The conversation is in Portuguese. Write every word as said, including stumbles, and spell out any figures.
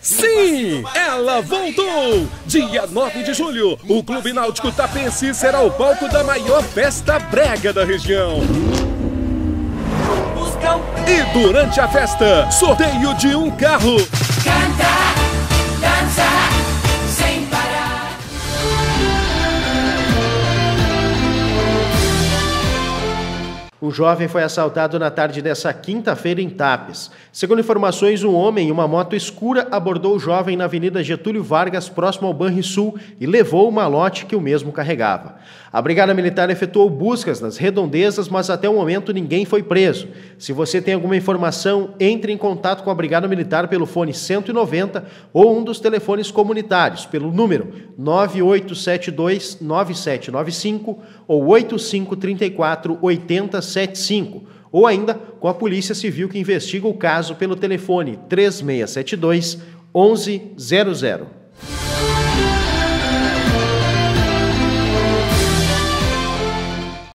Sim, ela voltou! Dia nove de julho, o Clube Náutico Tapense será o palco da maior festa brega da região. E durante a festa, sorteio de um carro. Canta, dança, sem parar. Um jovem foi assaltado na tarde dessa quinta-feira em Tapes. Segundo informações, um homem em uma moto escura abordou o jovem na Avenida Getúlio Vargas, próximo ao Banrisul, e levou o malote que o mesmo carregava. A Brigada Militar efetuou buscas nas redondezas, mas até o momento ninguém foi preso. Se você tem alguma informação, entre em contato com a Brigada Militar pelo fone cento e noventa ou um dos telefones comunitários, pelo número nove oito sete dois, nove sete nove cinco ou oito cinco três quatro, oito zero sete cinco, ou ainda com a Polícia Civil que investiga o caso pelo telefone três seis sete dois, um um zero zero.